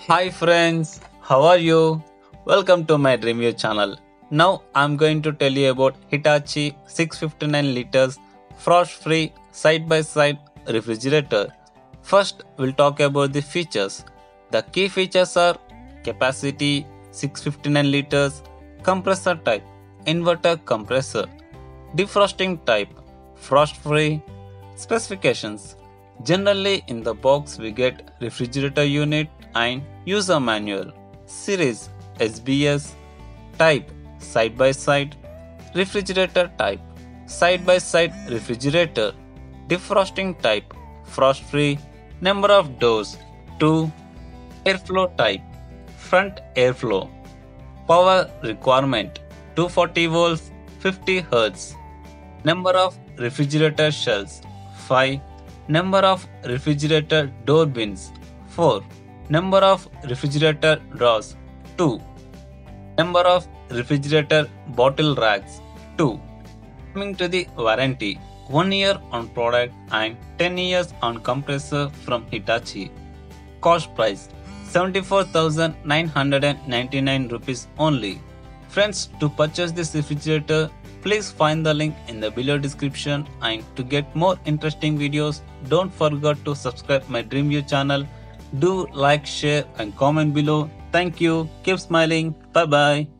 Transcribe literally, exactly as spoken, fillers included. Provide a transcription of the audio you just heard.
Hi friends, how are you? Welcome to my Dreamview channel. Now I'm going to tell you about Hitachi six fifty-nine liters frost-free side-by-side refrigerator. First, we'll talk about the features. The key features are capacity six fifty-nine liters, compressor type, inverter compressor, defrosting type, frost-free, specifications. Generally in the box we get refrigerator unit and user manual. Series S B S, type side by side, refrigerator type side by side refrigerator, defrosting type frost free, number of doors two, airflow type front airflow, power requirement two hundred forty volts fifty hertz, number of refrigerator shells five, number of refrigerator door bins four, number of refrigerator drawers two, number of refrigerator bottle racks two. Coming to the warranty, one year on product and ten years on compressor from Hitachi. Cost price seventy-four thousand nine hundred ninety-nine rupees only. Friends, to purchase this refrigerator, please find the link in the below description, and to get more interesting videos, don't forget to subscribe my Dreamview channel. Do like, share and comment below. Thank you. Keep smiling. Bye bye.